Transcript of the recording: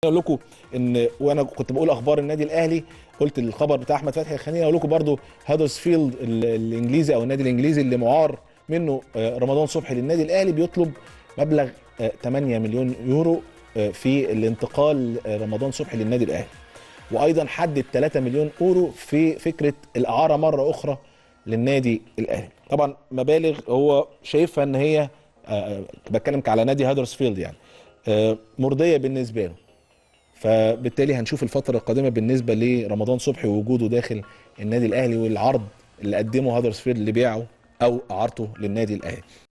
اقول لكم ان وانا كنت بقول اخبار النادي الاهلي، قلت الخبر بتاع احمد فتحي. خليني اقول لكم برضو هدرسفيلد الانجليزي او النادي الانجليزي اللي معار منه رمضان صبحي للنادي الاهلي بيطلب مبلغ 8 مليون يورو في الانتقال رمضان صبحي للنادي الاهلي، وايضا حدد 3 مليون يورو في فكره الاعاره مره اخرى للنادي الاهلي. طبعا مبالغ هو شايفها ان هي بتكلم على نادي هدرسفيلد يعني مرضيه بالنسبه له. فبالتالي هنشوف الفترة القادمة بالنسبة لرمضان صبحي ووجوده داخل النادي الأهلي والعرض اللي قدمه هدرسفيلد لبيعه أو إعارته للنادي الأهلي.